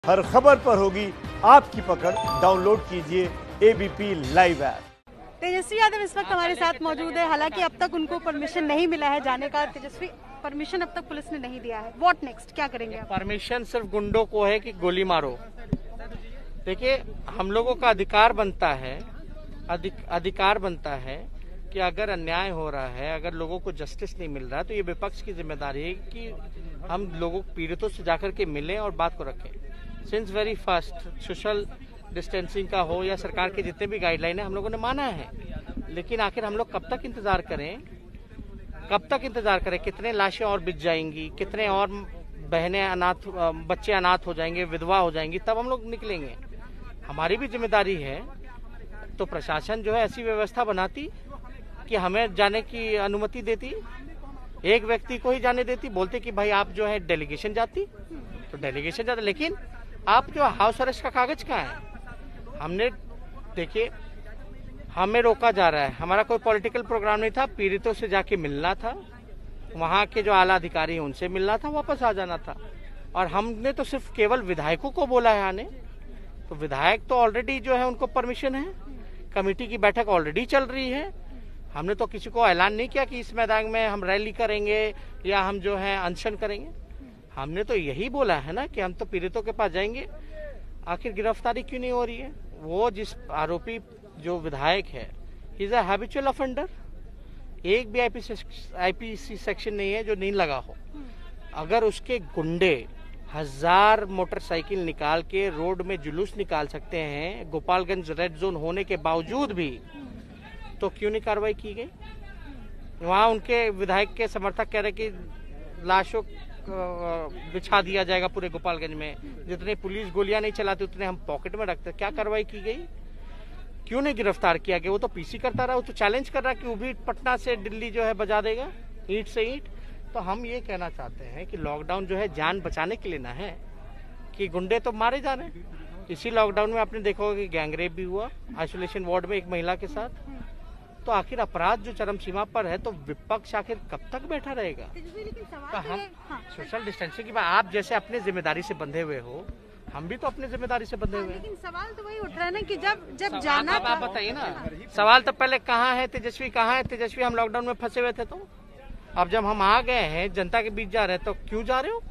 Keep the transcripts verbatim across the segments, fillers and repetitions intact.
हर खबर पर होगी आपकी पकड़। डाउनलोड कीजिए ABP Live app. Tejashwi Yadav इस वक्त हमारे साथ मौजूद है। हालांकि अब तक उनको परमिशन नहीं मिला है जाने का। तेजस्वी, परमिशन अब तक पुलिस ने नहीं दिया है। व्हाट नेक्स्ट, क्या करेंगे आप? परमिशन सिर्फ गुंडों को है कि गोली मारो। देखिए, हम लोगों का अधिकार बनता है अधिक, अधिकार बनता है कि अगर अन्याय हो रहा है, अगर लोगों को जस्टिस नहीं मिल रहा है, तो ये विपक्ष की जिम्मेदारी है कि हम लोगों पीड़ितों से जाकर के मिलें और बात को रखें। Since very first social distancing का हो या सरकार के जितने भी गाइडलाइन है, हम लोगों ने माना है। लेकिन आखिर हम लोग कब तक इंतजार करें कब तक इंतजार करें कितने लाशें और बिछ जाएंगी, कितने और बहनें अनाथ, बच्चे अनाथ हो जाएंगे, विधवा हो जाएंगी, तब हम लोग निकलेंगे। हमारी भी जिम्मेदारी है। तो प्रशासन जो है ऐसी व्यवस्था बनाती कि हमें जाने की अनुमति देती, एक व्यक्ति को ही जाने देती, बोलते कि भाई आप जो है डेलीगेशन जाती तो डेलीगेशन जाता। लेकिन आप जो हाउस अरेस्ट का कागज कहाँ है? हमने देखिए, हमें रोका जा रहा है। हमारा कोई पॉलिटिकल प्रोग्राम नहीं था। पीड़ितों से जाके मिलना था, वहां के जो आला अधिकारी हैं उनसे मिलना था, वापस आ जाना था। और हमने तो सिर्फ केवल विधायकों को बोला है आने। तो विधायक तो ऑलरेडी जो है उनको परमिशन है, कमेटी की बैठक ऑलरेडी चल रही है। हमने तो किसी को ऐलान नहीं किया कि इस मैदान में हम रैली करेंगे या हम जो है अनशन करेंगे। हमने तो यही बोला है ना कि हम तो पीड़ितों के पास जाएंगे। आखिर गिरफ्तारी क्यों नहीं हो रही है? वो जिस आरोपी जो विधायक है, he is a habitual offender. एक भी आईपीसी सेक्शन नहीं है जो नहीं लगा हो। अगर उसके गुंडे हजार मोटरसाइकिल निकाल के रोड में जुलूस निकाल सकते हैं गोपालगंज रेड जोन होने के बावजूद भी, तो क्यों नहीं कार्रवाई की गई? वहां उनके विधायक के समर्थक कह रहे कि लाशों बिछा दिया जाएगा पूरे गोपालगंज में, जितने पुलिस गोलियां नहीं चलाती उतने हम पॉकेट में रखते। क्या कार्रवाई की गई? क्यों नहीं गिरफ्तार किया गया? वो तो पीसी करता रहा, वो तो चैलेंज कर रहा कि वो भी पटना से दिल्ली जो है बजा देगा ईंट से ईंट। तो हम ये कहना चाहते हैं कि लॉकडाउन जो है जान बचाने के लिए ना है कि गुंडे तो मारे जा रहे हैं। इसी लॉकडाउन में आपने देखा होगा कि गैंगरेप भी हुआ आइसोलेशन वार्ड में एक महिला के साथ। तो आखिर अपराध जो चरम सीमा पर है, तो विपक्ष आखिर कब तक बैठा रहेगा? तो हम सोशल डिस्टेंसिंग की बात, आप जैसे अपने जिम्मेदारी से बंधे हुए हो, हम भी तो अपने जिम्मेदारी से बंधे हुए हैं। लेकिन सवाल तो वही उठ रहा है ना कि जब जब जाना आप, आप बताइए ना। सवाल तो पहले कहाँ है तेजस्वी, कहाँ है तेजस्वी? हम लॉकडाउन में फंसे हुए थे। तो अब जब हम आ गए हैं, जनता के बीच जा रहे हैं, तो क्यों जा रहे हो?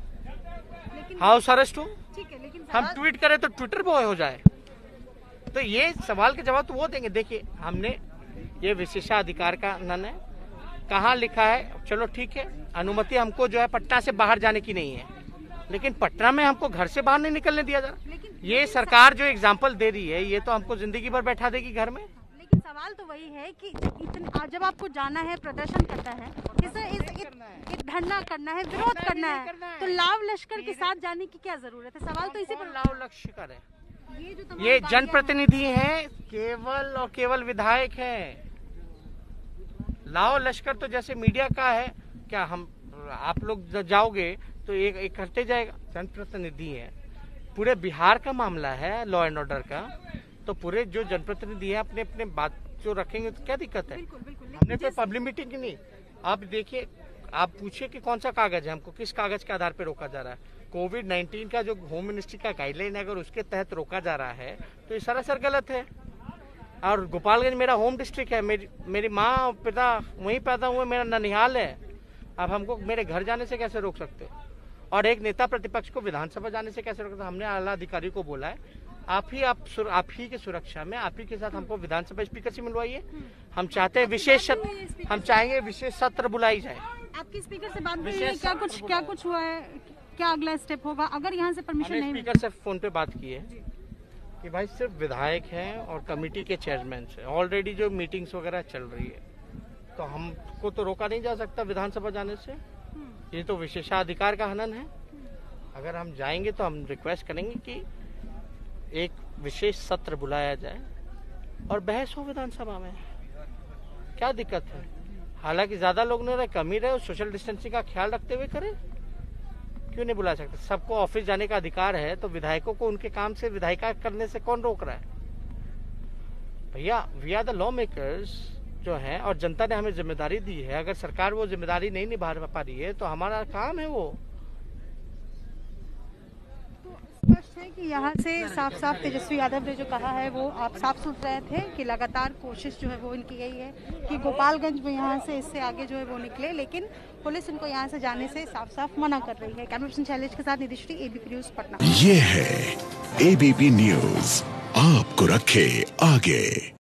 हाउस अरेस्ट हो, ठीक है, लेकिन हम ट्वीट करें तो ट्विटर बॉय हो जाए। तो ये सवाल के जवाब तो वो देंगे। देखिए, हमने ये विशेषाधिकार का हनन है। कहाँ लिखा है? चलो ठीक है, अनुमति हमको जो है पटना से बाहर जाने की नहीं है, लेकिन पटना में हमको घर से बाहर नहीं निकलने दिया जा रहा। ये सरकार जो एग्जाम्पल दे रही है, ये तो हमको जिंदगी भर बैठा देगी घर में। लेकिन सवाल तो वही है कि इतना जब आपको जाना है, प्रदर्शन करना है, इसे इस धरना करना है, विरोध करना है, तो लाव लश्कर के साथ जाने की क्या जरूरत है? सवाल तो इसी पर। लाव लश्कर है, ये जो ये जनप्रतिनिधि हैं, केवल और केवल विधायक हैं। लाओ लश्कर तो जैसे मीडिया का है। क्या हम आप लोग जाओगे तो एक इकट्ठे जाएगा? जनप्रतिनिधि है, पूरे बिहार का मामला है लॉ एंड ऑर्डर का। तो पूरे जो जनप्रतिनिधि है अपने अपने बात जो रखेंगे तो क्या दिक्कत है? बिल्कुल, बिल्कुल। हमने कोई पब्लिक मीटिंग नहीं। आप देखिए, आप पूछिए कि कौन सा कागज है, हमको किस कागज के आधार पर रोका जा रहा है? कोविड नाइन्टीन का जो होम मिनिस्ट्री का गाइडलाइन है, अगर उसके तहत रोका जा रहा है तो ये सरासर गलत है। और गोपालगंज मेरा होम डिस्ट्रिक्ट है, मेरी मेरी माँ पिता वहीं पैदा हुए, मेरा ननिहाल है। अब हमको मेरे घर जाने से कैसे रोक सकते हो? और एक नेता प्रतिपक्ष को विधानसभा जाने से कैसे रोक सकते? हमने आला अधिकारी को बोला है, आप ही आप सुर, आप ही के सुरक्षा में आप ही के साथ हमको विधानसभा स्पीकर से मिलवाइए। हम चाहते हैं विशेष हम चाहेंगे विशेष सत्र बुलाई जाए। आपकी स्पीकर से बात हुई है? क्या कुछ क्या कुछ हुआ है? क्या अगला स्टेप होगा अगर यहाँ से परमिशन नहीं? स्पीकर से फोन पे बात की है कि भाई सिर्फ विधायक हैं और कमेटी के चेयरमैन से ऑलरेडी जो मीटिंग्स वगैरह चल रही है, तो हमको तो रोका नहीं जा सकता विधानसभा जाने से। ये तो विशेषाधिकार का हनन है। अगर हम जाएंगे तो हम रिक्वेस्ट करेंगे कि एक विशेष सत्र बुलाया जाए और बहस हो विधानसभा में। क्या दिक्कत है? हालांकि ज्यादा लोग नहीं रहे, कम ही रहे, सोशल डिस्टेंसिंग का ख्याल रखते हुए करें। क्यों नहीं बुला सकते? सबको ऑफिस जाने का अधिकार है, तो विधायकों को उनके काम से विधायिका करने से कौन रोक रहा है? भैया, we are the lawmakers जो है, और जनता ने हमें जिम्मेदारी दी है। अगर सरकार वो जिम्मेदारी नहीं निभा पा रही है तो हमारा काम है वो। तो स्पष्ट है कि यहाँ से साफ साफ तेजस्वी यादव ने जो कहा है वो आप साफ सुन रहे थे कि लगातार कोशिश जो है वो इनकी यही है कि गोपालगंज में यहाँ से इससे आगे जो है वो निकले, लेकिन पुलिस इनको यहाँ से जाने से साफ साफ मना कर रही है। कैमरा पर्सन शैलेश के साथ निधिश्री, एबीपी न्यूज पटना। ये है एबीपी न्यूज, आपको रखे आगे।